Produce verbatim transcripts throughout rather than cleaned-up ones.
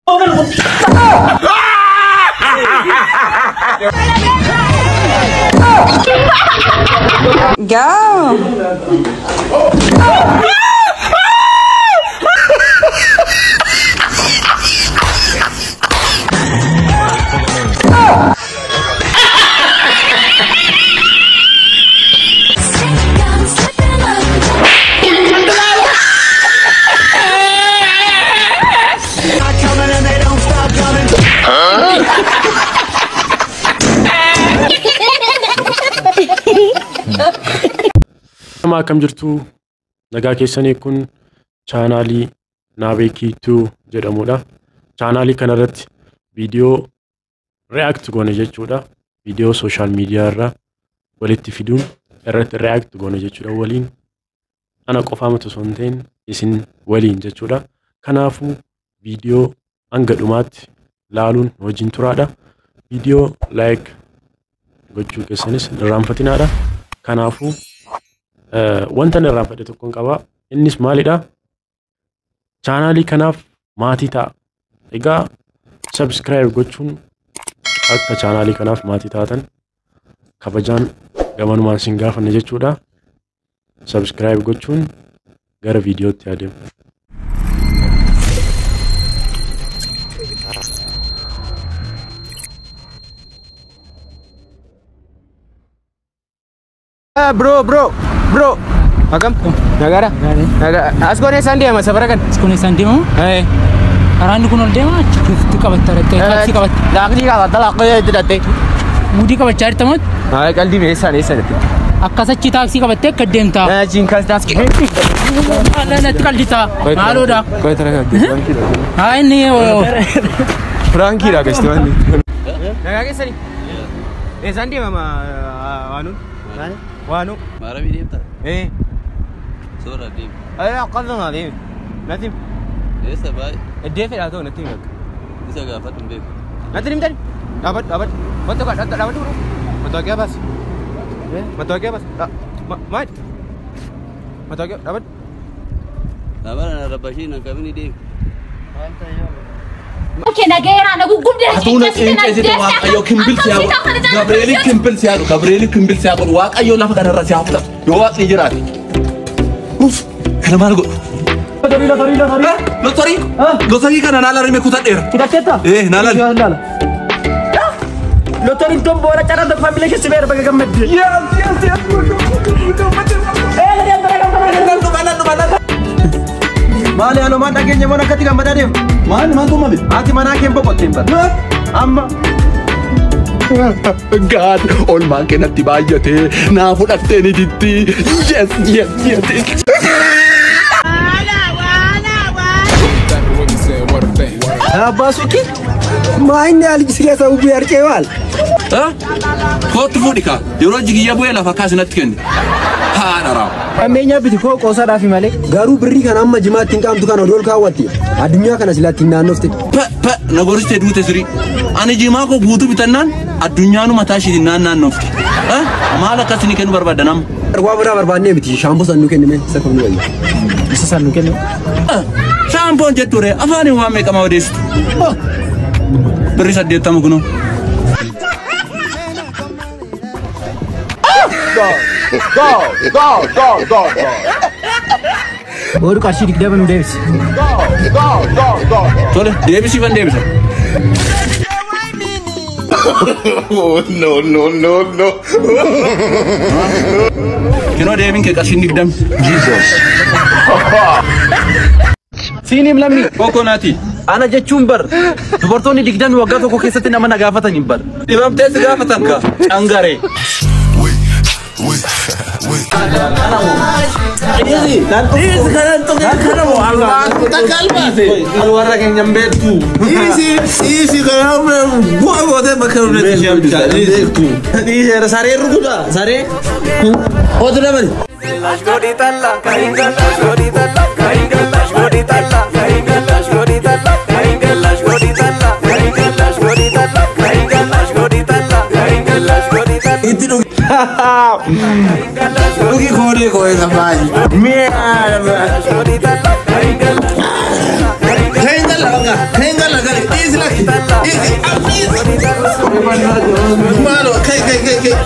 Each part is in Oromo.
Go. Nama akkam jirtu nagaa keessanii kun chaanaalii Naabeekii two jedhamudha. Chaanaalii kana irratti viidiyoo react goone jechuudha. Viidiyoo social media irra walitti fiduun irratti react goone jechuudha waliin. Ana qofaa matu osoo hin ta'in isin waliin jechuudha. Kanaafuu viidiyoo hanga dhumaatti laaluun wajjin turaadha. Viidiyoo like gochuu keessanis irraanfatinaadha. Kanaafuu wanta irraa fedhe tokkoon qaba. Innis maalidha? Chaanaalii kanaaf maatii ta'a. Egaa subscribe gochuun akka chaanaalii kanaaf maatii taatan kabajaan gamanumaan isin gaafanne jechuudha. Subscribe gochuun gara viidiyootti adeemu. Bro, bro, bro. Agam? Nagara? Nagara. Askone sandi ama sabarakan. Askone sandi mo? Eh. Araan kun ol deema chufti qabatta rate taksi qabatta. Laaqni qabatta laaqni didate. Mudi qabachaa jirta mot? Haa qalbii meeshaan eessa date. Akkasachi taksi qabattee akka deemta. Eh jinkas taksi. Ala natti qaldita. Maaloodha? Koi tara ka. Haa inni Frankie ra gasti wanni. Nagaa keessani. Eh sandi mama waanu. Waanu. Mara mi deemta? Eh. Sora deem. Ay aqalna deem. Natim. Esa baay. Deef ila to natim. Isa gaafatu beek. Natim tani. Dapat dapat. Foto ka dapat dulu. Foto kya bas? Eh, foto kya bas? Ma. Foto kya dapat? Abana rabashi na kamini deem. Oke nagera nagu gubde atuna ince itu waqayo kimbil siya Gabriel kimbil siya Gabriel kimbil siya waqayo lafa kana ra siya futa yo waqi jirati uf kana malgo Lotori lotori lotori lotori lotori kana nala rime kuta dera Kidaketa eh nala Lotori tom bora cara untuk family ke seber bagi gamet yes yes yes eh dia antara gambar Mali anu mana kenya mana ketika mana dia? man man tuh mabit Ati mana kem pokok timbar? Amma God all man kena tibayate na fudatte ni ditti yes yes yes Abasuki main ali serius aku biar kewal ha kot fudika yoro jigi yabo ela fakasina tikende ha nara Amenya biti ko qosa dafi male garu birri kan amma jimaatiin qaamtu kan odol kaawwatti addunyaa kana silatti naannofte pa pa nagoriste duute siri ani jima ko guutu bitannan addunyaanu mataa shi naannofte ha mala kasini kenu barbadanam Arwa bira barbaanne biti shaampo sannu kennime isa kamni wayya isa sannu kennu shaampo jetture afani wa me kama odestu birri saddeettamu kuno Go go go go go Oru kashi dik devan Davis Go go go go Tole Davis even Davis Oh no no no no Kino Davis ke kashi dik dam Jesus Sini mlamni Kokonati Ana jechuun bar dubartoonni digdami waggaa tokko keessatti nama nagaafatan hin bar Dibamtee si gaafatan ka cangare Easy nanti sekarang tuh karena mau Allah tak kalbas keluar yang nyambetu easy easy kalau gua gua teh makan udah siap itu di sare rukuda sare oh tuh namanya Las goditalla kaingalas goditalla kaingalas goditalla kaingalas goditalla kaingalas goditalla kaingalas goditalla kaingalas goditalla kaingalas goditalla itu Rugi kode kode sampai Mierda. Kaingalas enggak kaingalas easy lucky. Easy, up, easy. Mano, kai, kai, kai, kai.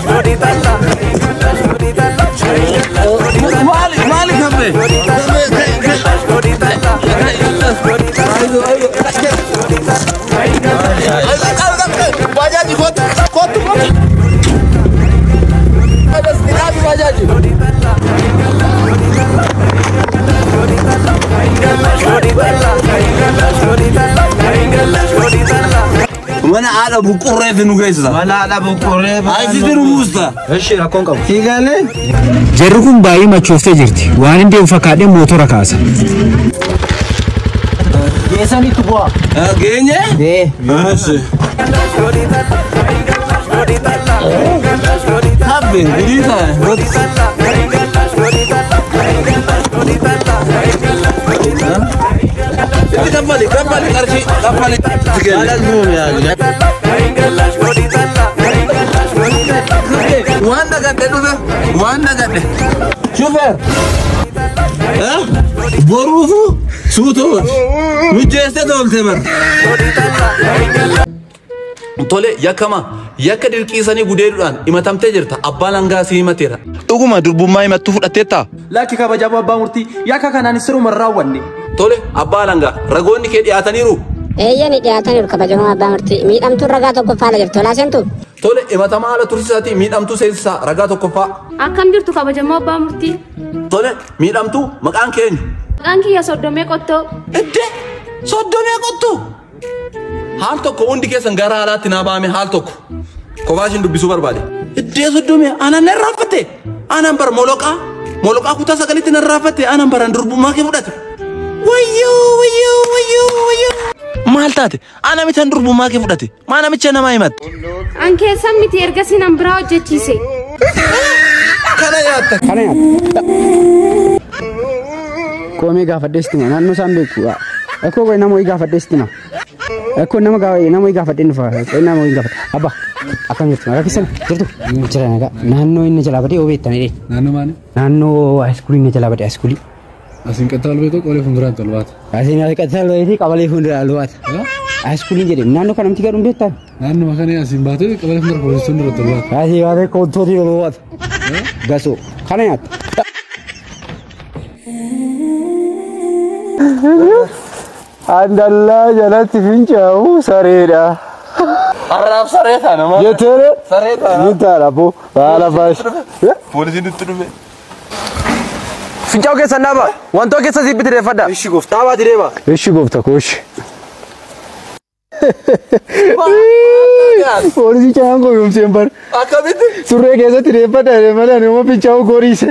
Mali, Mali, come here. Come here, kai, kai. Bajaji, kot, kot, kot. Ada sedikit bajaji. Mana ada buku revenue guys lah. Mana ada buku revenue. Ayo kita rumusda. Heshe rakon kau. Kigale. Jarri kun baay'ee machooftee jirti. Waan hin deemfakaadhee mootora kaasa. Geessanii tubu'a. Geenye? Eh. Heshe. Habbe, gurita. Ini kembali, kembali karci, kembali. Ada zoom ya. Wanda gade dulu, Wanda gade. Super. Eh? Borufu, suto. Mujeste dol temer. Tole yakama, yakka dirqisanii gudeeduudhaan himatamtee jirta. Abbaan hangaa si himateera. Dhuguma durbummaa himattu fudhatteetta. Lakki kabajamoo abbaa murtii yakka kanaan siruma raawwanne. Tole abbaan hangaa ragoonni kee dhiyaataniiru. Eeyyani dhiyaataniiru kabajamoo abbaa murtii. Miidhamtuun ragaa tokkoffaa la jirtu laasentu. Tole himatamaa haala tursiisaatii miidhamtuu seensisaa ragaa tokkoffaa. Akkam jirtu kabajamoo abbaa murtii. Tole miidhamtuu maqaan keenyu. Maqaan kiyya soddomee qottoo. Edde soddomee qottoo. Haal tokko hundi keessan gara haalaatti naa baame haal tokko. Kofaashin dubbisuu barbaade. Iddee soddomee aanan nan raafatte. Aanan bar moloqaa. Moloqaa kutaa sagalitti nan raafatte. Aanan baran durbummaa kee fudhate. Wayyoo wayyoo wayyoo wayyoo. Maal taate? Aanan mitan durbummaa kee fudhate. Maana micha namaa himatte. An keessan miti ergasii nan biraa hojjechiise. Kana yaatta. Kana yaatta. Koomee gaafadheestima naannoo isaan beeku. Ekkoo qoy namoo gaafadheestima. Ekkoo nama gaafadhe nama gaafadhe nufa. Qoy nama gaafadhe. Abba akkam jirtu maqaa keessan jirtu. Jira nagaa naannoo inni jalaa badee obeettanii dee. Naannoo maali? Naannoo haayiskuulii inni jalaa badee haayiskuulii. Asin qaxxaal beekoo qolee fuulduraan tolbaata. Asin qaxxaal beekoo qabalee fuulduraan tolbaata. Haayiskuulii jedhee naannoo kanamti gadhuun beektaa. Naannoo makanii asin baatee qabalee fuuldura poolisiin dura tolbaata. Asin baatee koottooti tolbaata. Gasoo kana nyaatta. Andalla jalatti fincaa'u sareedha. Arraab sareeta nama. Jetere. Sareeta. Nitaadha boo. Baala baas. Poolisiin itti dhufe. Fincaa'u keessa naaba. Wantoo keessa zibbiti deeffadha. Ishi gooftaa baati deema. Ishi goofta kooshi. Poolisii caan goyoomseen bar. Akkamitti? Surree keessatti deeffadha malee ani uma fincaa'u goriise.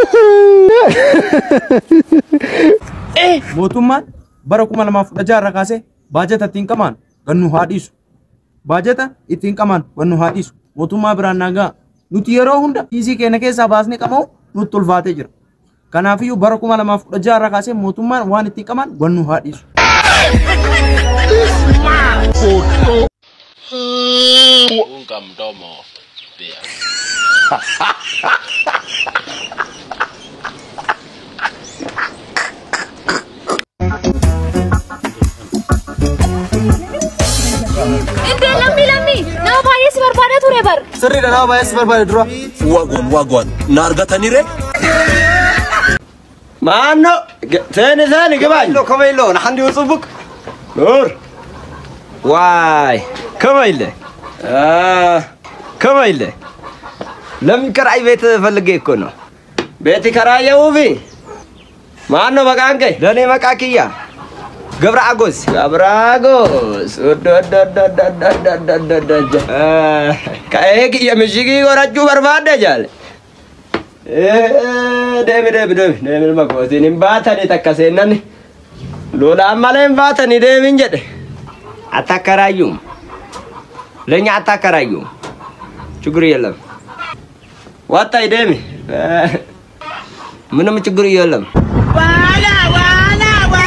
Eh, mootummaan bara kuma lamaaf kudha jaha irraa kaasee baajata ittiin qamaan gannu haa dhiisu. Baajata ittiin qamaan gannu haa dhiisu. Mootummaa biraan nagaa nuti yeroo hunda kiisii keenya keessaa baasnee qabamu nutti ulfaatee jira. Kanaafiyyuu bara kuma lamaaf kudha jaha irraa kaasee mootummaan waan ittiin qamaan gannu haa dhiisu. Unga mdomo pia. Inde lammi lammi nama baay'ee si barbaada ture bar. Sirriidha nama baay'ee si barbaada dura. Wagwan wagwan na argataniire. Maanno seeni seeni gabaayilo kamayilo naxandi usubuk. Nur. Waay kamayile. Ah kamayile. Lam karay ቤት ፈልጌ እኮ ነው። ቤት ከራየው ቢ ማን ነው መቃንከ? ለኔ መቃኪያ ገብረ አጎስ ገብረ አጎስ ወደደደደደደደደ ከእግ የምሽጊ ወራጁ በርባደ ጃለ ደም ደም ደም ደም መቆቲን ባታኒ ተከሰነን ሎላ አማለን ባታኒ ደም እንጀደ አታከራዩም ለኛ አታከራዩም ችግር የለም ዋታይ ደም ምንም ችግር የለም ዋላ ዋላ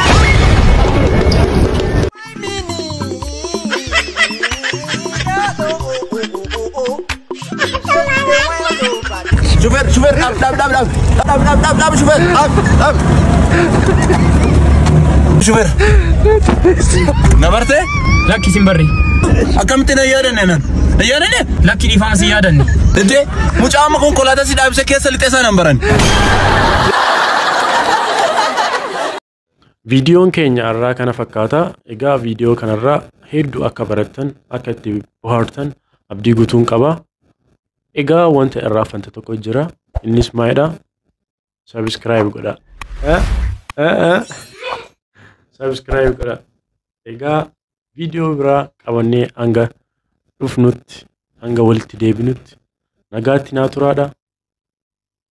Şoför şoför dam dam dam dam dam dam dam dam şoför dam dam şoför Namarte Lakki simbarri. Akkamitti na yaadanne nan? Na yaadanne? Lakki dhiifama si yaadanne. Dede mucaa amma konkolaataa si dhaabse keessa lixee sana baran. Viidiyoon keenya irraa kana fakkaata. Egaa viidiyoo kanarraa hedduu akka barattan akka itti bohaartan abdii guutuun qaba. Egaa wanta irraa fanta tokko jira. Innis maalidha? Subscribe godha. Eh? Eh? Subscribe godha. Egaa viidiyoo biraa qabannee hanga dhufnutti hanga walitti deebinutti nagaatti naa turaadha.